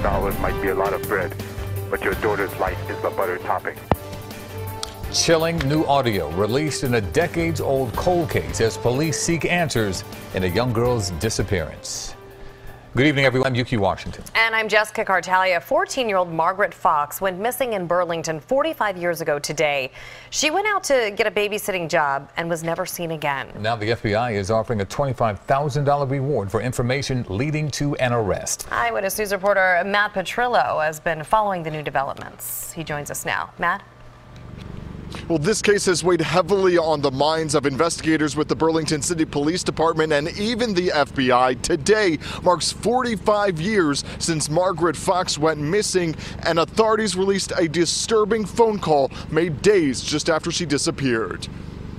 $10,000 might be a lot of bread, but your daughter's life is the butter topping. Chilling new audio released in a decades-old cold case as police seek answers in a young girl's disappearance. Good evening, everyone. I'm Yuki Washington. And I'm Jessica Cartalia. 14-year-old Margaret Fox went missing in Burlington 45 years ago today. She went out to get a babysitting job and was never seen again. Now the FBI is offering a $25,000 reward for information leading to an arrest. Eyewitness News reporter Matt Petrillo has been following the new developments. He joins us now. Matt? Well, this case has weighed heavily on the minds of investigators with the Burlington City Police Department and even the FBI. Today marks 45 years since Margaret Fox went missing, and authorities released a disturbing phone call made days just after she disappeared.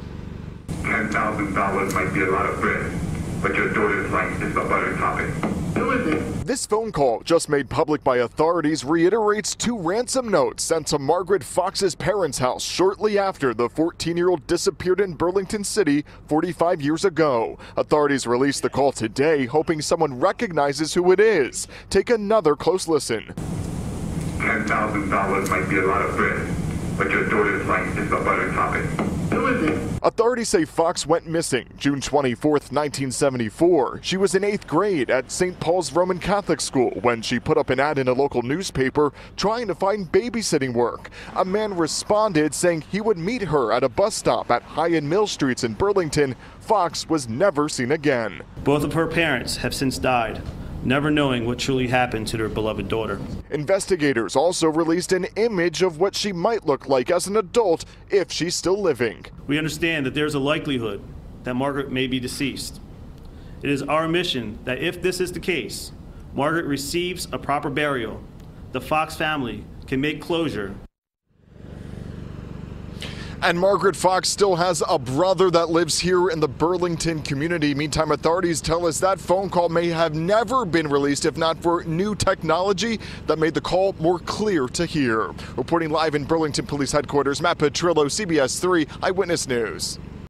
$10,000 might be a lot of bread, but your daughter's life is the butter topping. This phone call, just made public by authorities, reiterates two ransom notes sent to Margaret Fox's parents' house shortly after the 14-year-old disappeared in Burlington City 45 years ago. Authorities released the call today, hoping someone recognizes who it is. Take another close listen. $10,000 might be a lot of bread, but your daughter's life is the butter topping. Authorities say Fox went missing June 24th, 1974. She was in 8th grade at St. Paul's Roman Catholic School when she put up an ad in a local newspaper trying to find babysitting work. A man responded saying he would meet her at a bus stop at High and Mill Streets in Burlington. Fox was never seen again. Both of her parents have since died, never knowing what truly happened to their beloved daughter. Investigators also released an image of what she might look like as an adult if she's still living. We understand that there's a likelihood that Margaret may be deceased. It is our mission that if this is the case, Margaret receives a proper burial, the Fox family can make closure. And Margaret Fox still has a brother that lives here in the Burlington community. Meantime, authorities tell us that phone call may have never been released if not for new technology that made the call more clear to hear. Reporting live in Burlington Police Headquarters, Matt Petrillo, CBS 3 Eyewitness News.